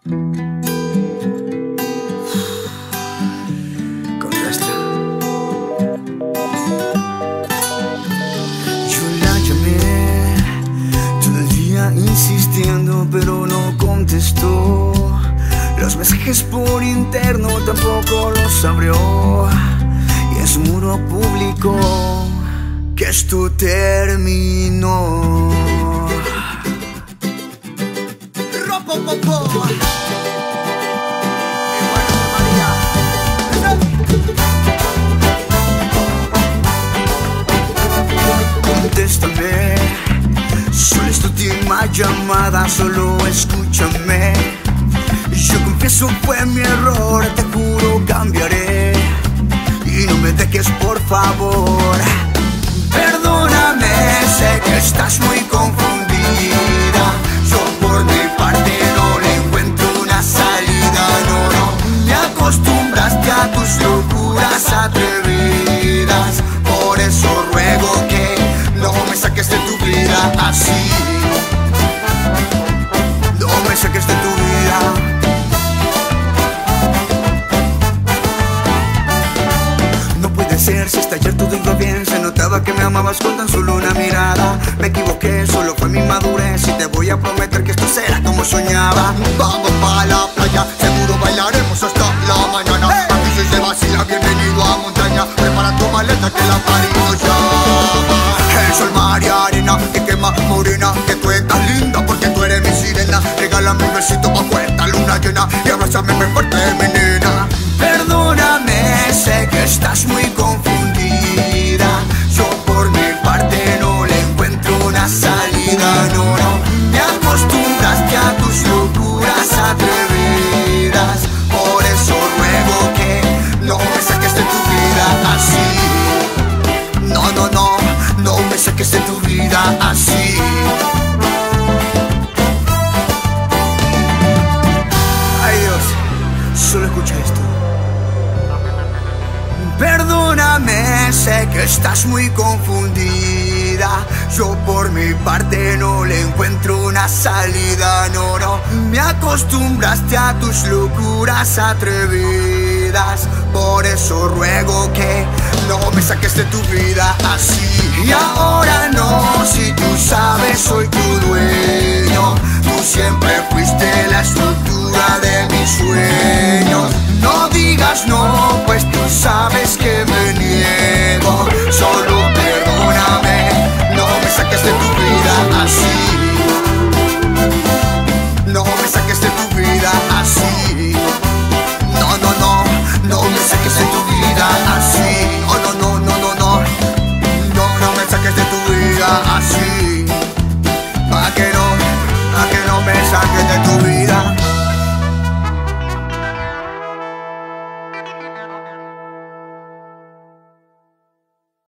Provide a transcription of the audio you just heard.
Contesta. Yo la llamé todo el día insistiendo, pero no contestó. Los mensajes por interno tampoco los abrió. Y en su muro publicó que esto terminó. Ropopopo. Contéstame, solo es tu última llamada, solo escúchame. Yo confieso fue mi error, te juro cambiaré. Y no me dejes por favor. Perdóname, sé que estás muy confundida. Yo por mi parte no le encuentro una salida, no. Me acostumbraste a tus locuras atrevidas. Por eso ruego que no me saques de tu vida así. No me saques de tu vida. No puede ser, si hasta ayer todo iba bien. Se notaba que me amabas con tan solo una mirada. Me equivoqué, solo fue mi madurez. Y te voy a prometer que esto será como soñaba. Vamos pa' la playa, seguro bailaremos hasta la mañana. Aquí si se vacila, bienvenido a montaña. Prepara tu maleta que la party nos llama. El sol, mar y arena, que quema morena. Que tú estás linda porque tú eres mi sirena. Regálame un besito bajo esta luna llena. Y abrázame muy fuerte, mi nena. Perdóname, sé que estás muy confundida. Yo por mi parte no le encuentro una salida, no. Me acostumbraste a tus locuras atrevidas. Por eso ruego que no me saques de tu vida así. No, no, no, no me saques de tu vida así. Ay Dios, solo escucha esto. Perdóname, sé que estás muy confundida. Yo por mi parte no le encuentro una salida, no, no. Me acostumbraste a tus locuras atrevidas. Por eso ruego que no me saques de tu vida así. Y ahora no, si tú sabes soy tu dueño. Tú siempre fuiste la estructura de mis sueños. No digas no, pues tú sabes que me niego. Solo perdóname, no me saques de tu vida así. No me saques de tu vida así. No, no, no, no me saques de tu vida así. Oh, no, no, no, no, no. No, no me saques de tu vida así.